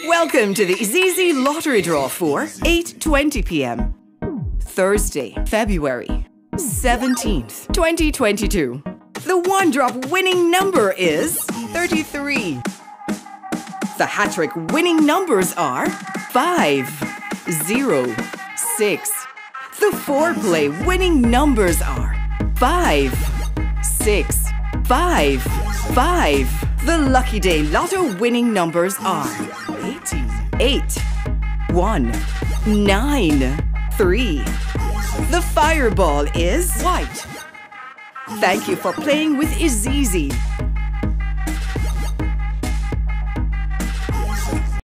Welcome to the IZIZZI lottery draw for 8:20 p.m. Thursday, February 17th, 2022. The one-drop winning number is 33. The HaTTrik winning numbers are 5, 0, 6. The four-play winning numbers are 5, 6, 5, 5. The LuckyDayLotto winning numbers are 8, 1, 9, 3. The fireball is white. Thank you for playing with IZIZZI.